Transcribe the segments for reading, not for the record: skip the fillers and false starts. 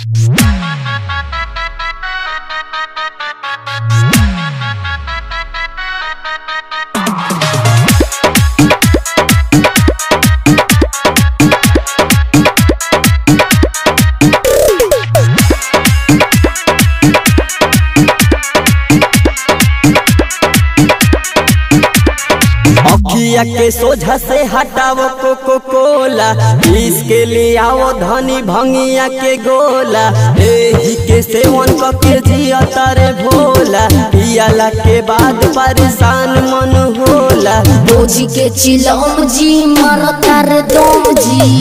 अखिया के सोझा से हटाओ कोको कोला, इसके लिए आओ धनी भंगिया के गोला। एही के सेवन करके जिया तारे भोला, पियाला के बाद परेशान मन होला। बोझी के चिलम जी मरता रे दम जी,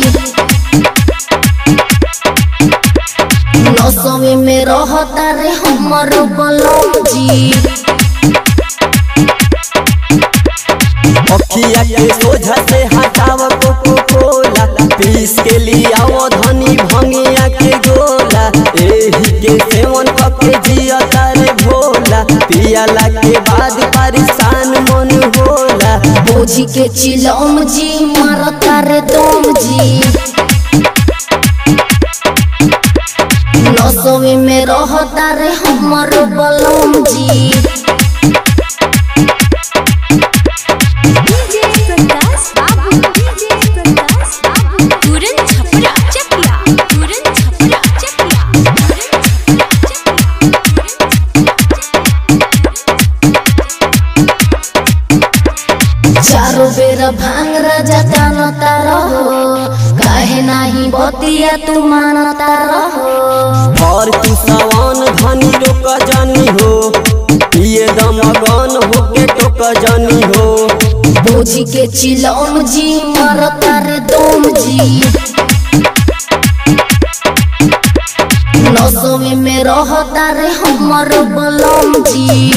नसवे में रहता रे हमर बलम जी। अखिया के सोझा से हटाओ कोको कोला, पीस के लिए आओ धनी भंगिया के गोला। एही के सेवन करके जिया तारे भोला, पियाला के बाद परेशान मन होला। बोझी के चिलम जी मरता रे दम जी, नसवे में रहता रे हमर बलम जी। चारों बेर भांग राजा जानता रहो, काहे नाही बतिया तू मानता रहो। और तू सवान धनी रोक जानी हो, ये दमगन होके टोक जानी हो। बोझी के चिलम जी मरता रे दम जी, नसवे में रहता रे हमर बलम जी।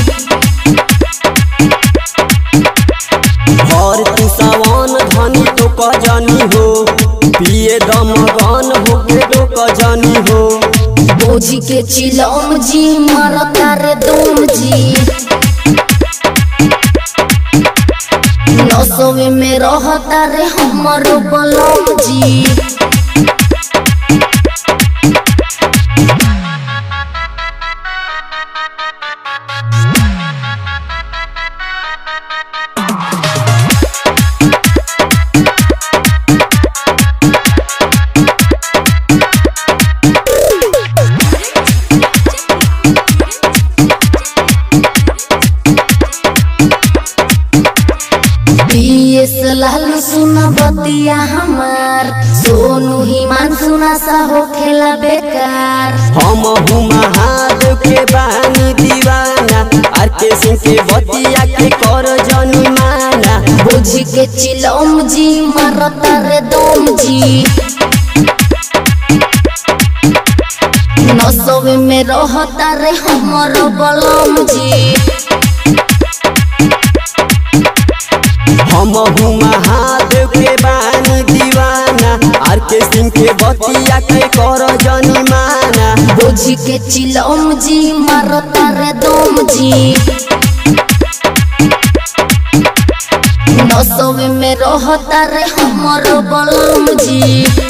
और तू सवान धनी टोक जानी हो, पिए दमगन होके टोक जानी हो। बोझी के चिलम जी मरता रे दम जी, नसवे में रहता रे हमर बलम जी। लालू सुना बतिया हमार, सोनू ही मान सुना सा हो खेला बेकार। हम महादेव के बानी दीवाना, आर के सिंह के बतिया के कर जानी माना। बोझी के चिलम जी मरता रे दम जी, नसवे में रहता रे हमर बलम जी। हम महादेव के बानी दीवाना, आर के सिंह के बतिया के कर जानी माना। बोझी के चिलम जी मरता रे दम जी, नसवे में रहता रे हमर बलम जी।